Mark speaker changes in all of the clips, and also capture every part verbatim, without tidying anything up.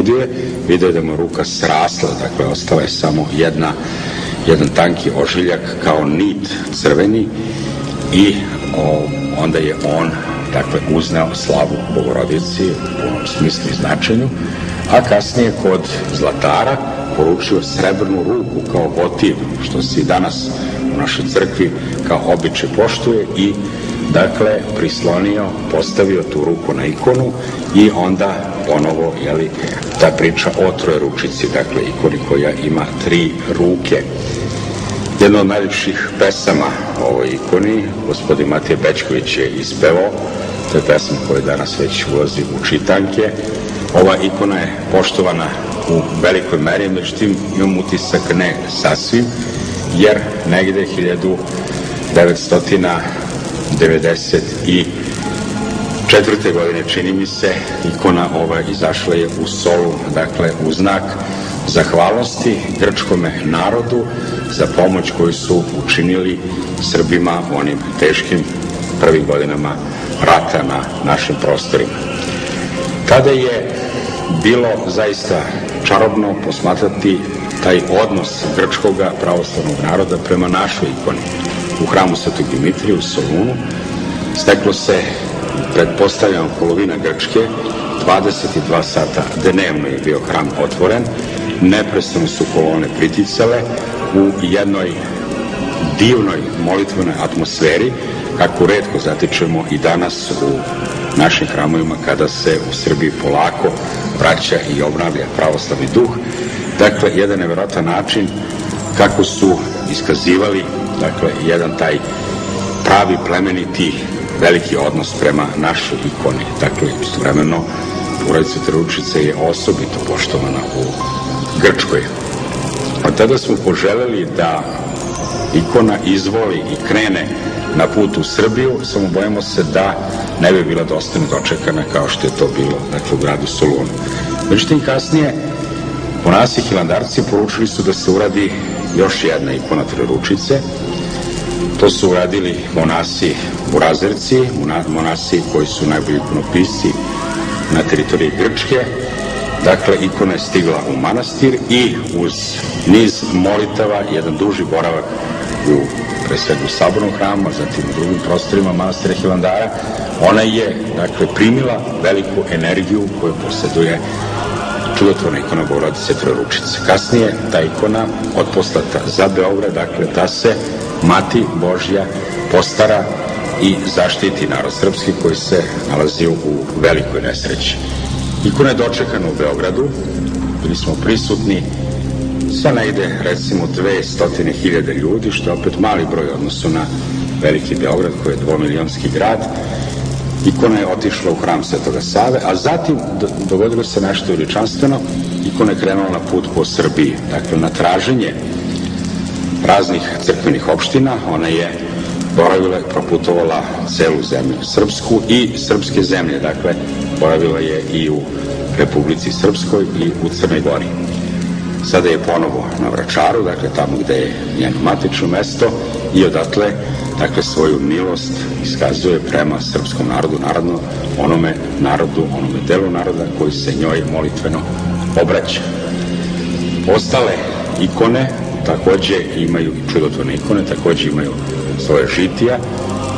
Speaker 1: probudio je, video je da mu je ruka srasla, dakle ostala je samo jedna, jedan tanki ožiljak kao nit crveni i o, onda je on dakle uzneo slavu Bogorodici u punom smislu i značenju, a kasnije kod Zlatara poručio srebrnu ruku kao votiv, što se i danas u našoj crkvi kao običaj poštuje, i dakle prislonio, postavio tu ruku na ikonu i onda ponovo, jeli, ta priča o Trojeručici, dakle ikoni koja ima tri ruke. Jedna od najljepših pesama o ovoj ikoni gospodin Matija Bećković je ispevao, to je pesma koja danas već ulazi u čitanke. Ova ikona je poštovana u velikoj meri, međutim imam utisak ne sasvim, jer negde hiljadu devetsto devedeset četvrte. godine, čini mi se, ikona ova izašla je u Solun, dakle u znak zahvalnosti grčkome narodu za pomoć koju su učinili Srbima u onim teškim prvim godinama rata na našim prostorima. Tada je bilo zaista čarobno posmatrati taj odnos grčkoga pravoslavnog naroda prema našoj ikoni. U hramu Svetog Dimitrija u Solunu steklo se, pretpostavljamo, polovina Grčke, dvadeset dva sata dnevno je bio hram otvoren, neprestano su kolone priticale u jednoj divnoj molitvenoj atmosferi, kako retko zatičemo i danas u našim hramovima kada se u Srbiji polako vraća i obnavlja pravoslavni duh. Dakle, jedan nevjerojatan način kako su iskazivali, dakle, jedan taj pravi plemeniti veliki odnos prema našoj ikoni. Dakle, istovremeno porodica Trojeručice je osobito poštovana u Grčkoj. Od tada smo poželeli da ikona izvoli i krene na put u Srbiju, samo bojimo se da ne bi bila dosta nedočekana kao što je to bilo, dakle, u gradu Solunu. Međutim, kasnije monasi hilandarci poručili su da se uradi još jedna ikona Trojeručice. To su uradili monasi Burazerci, monasi koji su najbolji ikonopisci na teritoriji Grčke. Dakle, ikona je stigla u manastir i uz niz molitava, jedan duži boravak u pre svega u sabornom hramu, zatim u drugim prostorima manastira Hilandara, ona je, dakle, primila veliku energiju koju posjeduje čudotvorna ikona Bogorodice Trojeručice. Kasnije ta ikona otposlata za Beograd, dakle, da se Mati Božja postara i zaštiti narod srpski koji se nalazio u velikoj nesreći. Ikona je dočekana u Beogradu, bili smo prisutni sa negde, recimo, dvestotine hiljade ljudi, što je opet mali broj odnosu na veliki Beograd koji je dvomilionski grad. Ikona je otišla u hram Svetoga Save, a zatim dogodilo se nešto veličanstveno. Ikona je krenula na put po Srbiji, dakle na traženje raznih crkvenih opština. Ona je boravila i proputovala celu zemlju srpsku i srpske zemlje, dakle boravila je i u Republici Srpskoj i u Crnoj Gori. Sada je ponovo na Vračaru, dakle tamo gde je njeno matično mesto, i odatle, dakle, svoju milost iskazuje prema srpskom narodu, naravno onome narodu, onome delu naroda koji se njoj molitveno obraća. Ostale ikone takođe imaju, i čudotvorne ikone takođe imaju svoje žitija. E,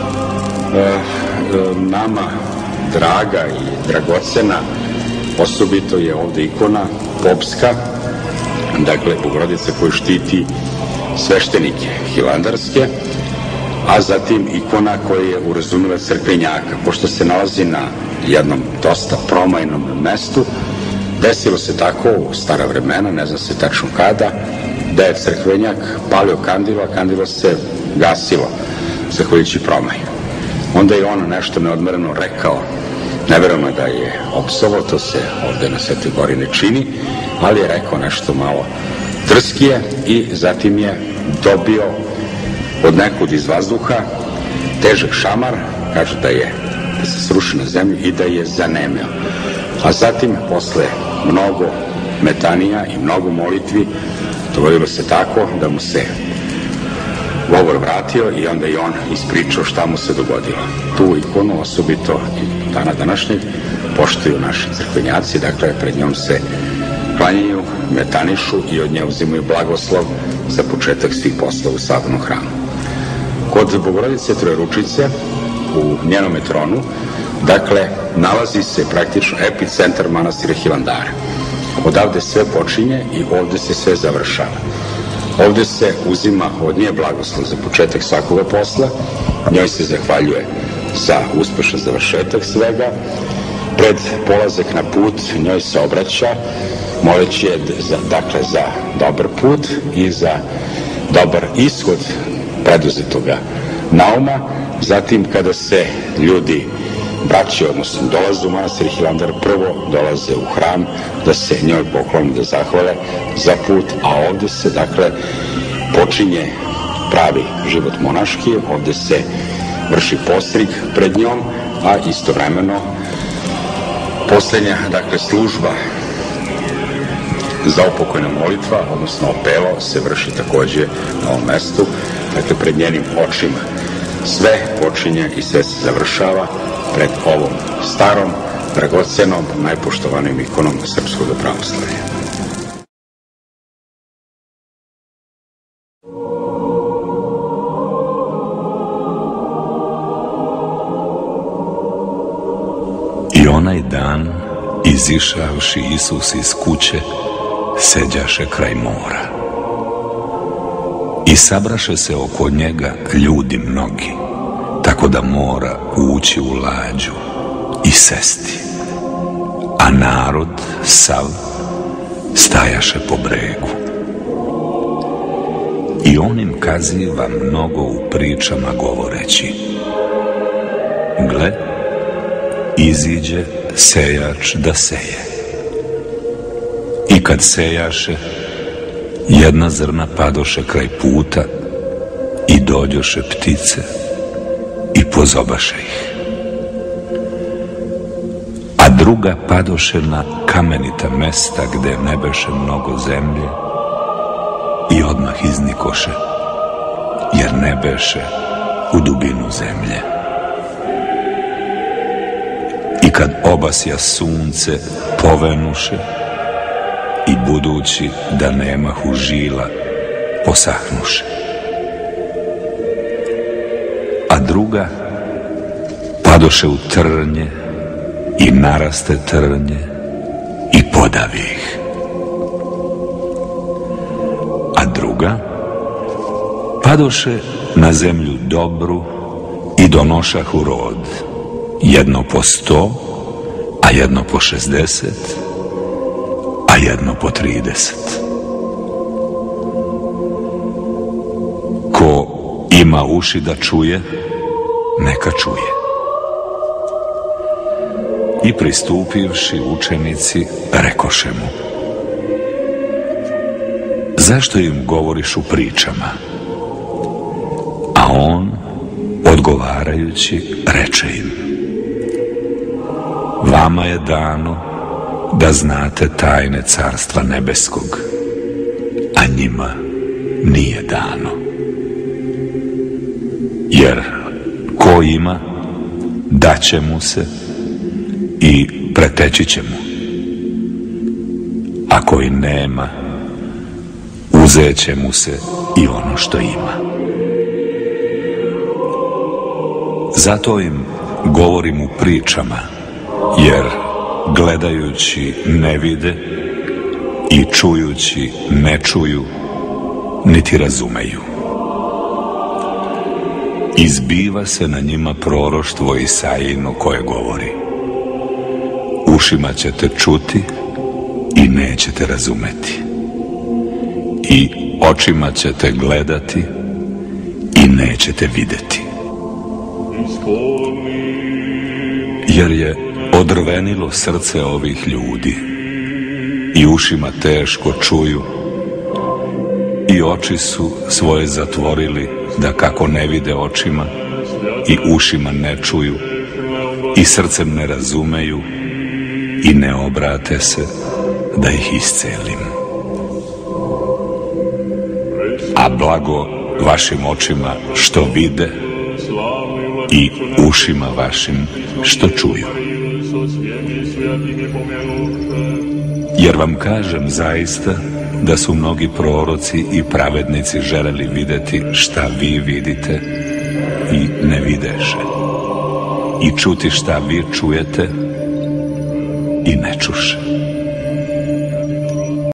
Speaker 1: e, nama draga i dragocena osobito je ovde ikona popska, dakle Bogorodica koju štiti sveštenike hilandarske, a zatim ikona koja je urazumila crkvenjaka. Pošto se nalazi na jednom dosta promajnom mestu, desilo se tako u stara vremena, ne zna se tačno kada, da je crkvenjak palio kandilo, a kandilo se gasilo, zahvaljujući promaju. Onda je on nešto neodmereno rekao, neverojatno je da je opsovao, to se ovde na Svetoj Gori ne čini, ali je rekao nešto malo drskije i zatim je dobio od nekud iz vazduha težak šamar, kaže da je da se sruši na zemlju i da je zanemeo. A zatim, posle mnogo metanija i mnogo molitvi, dogodilo se tako da mu se govor vratio i onda je on ispričao šta mu se dogodilo. Tu ikonu, osobito i dana današnjeg, poštuju naši crkvenjaci, dakle pred njom se klanjaju, metanišu i od nje uzimaju blagoslov za početak svih poslova u sabornom hramu. Kod Bogorodice Trojeručice u njenom tronu, dakle, nalazi se praktično epicentar manastira Hilandara. Odavde sve počinje i ovde se sve završava. Ovde se uzima od nje blagoslov za početak svakoga posla, njoj se zahvaljuje za uspešan završetak svega, pred polazak na put njoj se obraća, moleći je za, dakle, za dobar put i za dobar ishod preduzetoga nauma. Zatim, kada se ljudi braće, odnosno dolaze u manastir Hilandar, prvo dolaze u hram da se njoj poklone, da zahvale za put, a ovde se, dakle, počinje pravi život monaški, ovde se vrši postrig pred njom, a istovremeno poslednja, dakle, služba za upokojna molitva, odnosno opelo, se vrši takođe na ovom mestu, dakle, pred njenim očima. Sve počinje i sve se završava pred ovom starom, dragocenom, najpoštovanim ikonom srpskog pravoslavlja.
Speaker 2: I onaj dan, izišavši Isus iz kuće, seđaše kraj mora. I sabraše se oko njega ljudi mnogi, tako da mora ući u lađu i sesti. A narod sav stajaše po bregu. I on im kaziva mnogo u pričama govoreći: gle, iziđe sejač da seje. I kad sejaše, jedna zrna padoše kraj puta i dođoše ptice i pozobaše ih. A druga padoše na kamenita mesta gde ne beše mnogo zemlje i odmah iznikoše, jer ne beše u dubinu zemlje. I kad obasja sunce, povenuše i budući da nemahu žila, posahnuše. A druga padoše u trnje i naraste trnje i podavi ih. A druga padoše na zemlju dobru i donošahu rod, jedno po sto, a jedno po šezdeset, a jedno po trideset. Ko ima uši da čuje, neka čuje. I pristupivši učenici, rekoše mu: zašto im govoriš u pričama? A on, odgovarajući, reče im: vama je dano da znate tajne carstva nebeskog, a njima nije dano. Jer ko ima, daće mu se i preteći će mu, a koji nema, uzet će mu se i ono što ima. Zato im govorim u pričama, jer gledajući ne vide i čujući ne čuju, niti razumeju. Izbiva se na njima proroštvo Isajino koje govori: ušima ćete čuti i nećete razumeti, i očima ćete gledati i nećete videti. Jer je odrvenilo srce ovih ljudi i ušima teško čuju i oči su svoje zatvorili da kako ne vide očima i ušima ne čuju i srcem ne razumeju i ne obrate se da ih iscelim. A blago vašim očima što vide i ušima vašim što čuju. Jer vam kažem zaista da su mnogi proroci i pravednici želeli vidjeti šta vi vidite i ne videše, i čuti šta vi čujete i ne čuše.